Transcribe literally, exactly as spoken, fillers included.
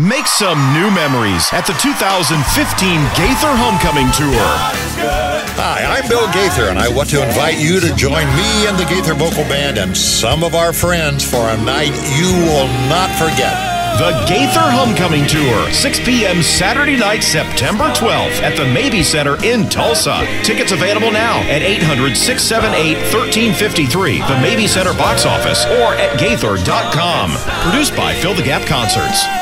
Make some new memories at the two thousand fifteen Gaither Homecoming Tour. Hi, I'm Bill Gaither, and I want to invite you to join me and the Gaither Vocal Band and some of our friends for a night you will not forget. The Gaither Homecoming Tour, six p.m. Saturday night, September twelfth at the Mabee Center in Tulsa. Tickets available now at eight hundred, six seven eight, one three five three, the Mabee Center box office, or at gaither dot com. Produced by Fill the Gap Concerts.